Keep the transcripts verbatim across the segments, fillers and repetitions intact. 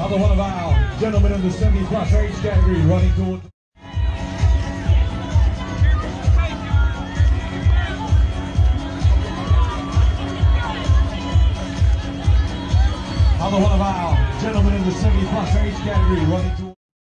Another one of our gentlemen in the seventy plus age category running towards. Another one of our gentlemen in the seventy plus age category running towards.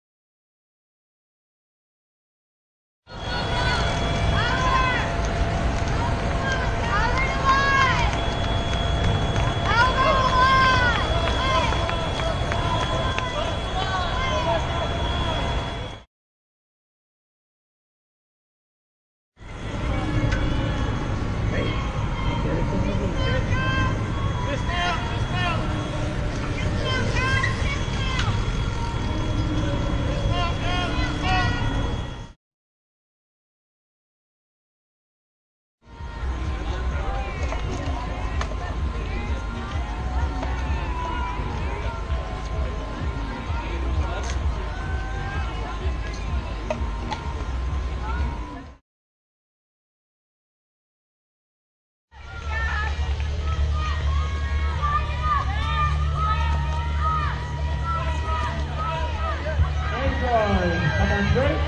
Come on through.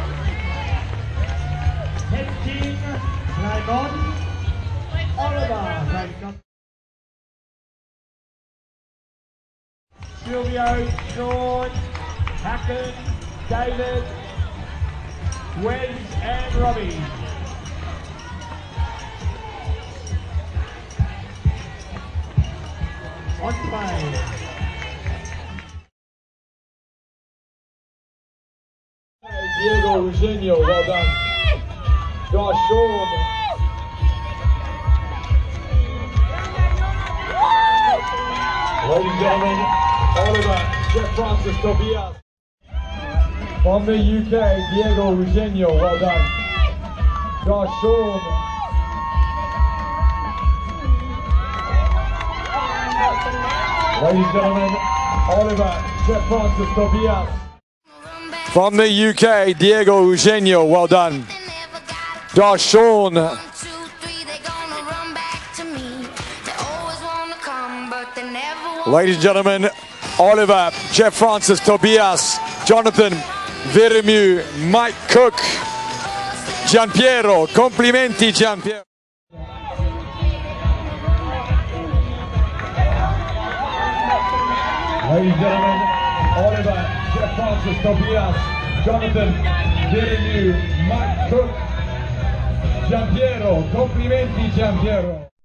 fifteen, climb on. Oliver, great job. Silvio, Sean, Hacken, David, Wes and Robbie. On play. Diego Eugenio, well done. Josh Sean. Ladies and gentlemen, Oliver, Jeff Francis Tobias. From the U K, Diego Eugenio, well done. Josh Sean. Ladies and gentlemen, Oliver, Jeff Francis Tobias. From the U K, Diego Eugenio, well done. Josh Sean. Ladies and gentlemen, Oliver, Jeff Francis, Tobias, Jonathan, Veremu, Mike Cook, Gianpiero. Complimenti, Gianpiero. Ladies and gentlemen, Oliver, Jeff Francis, Tobias, Jonathan, Veremu, Mike Cook, Gianpiero. Complimenti, Gianpiero.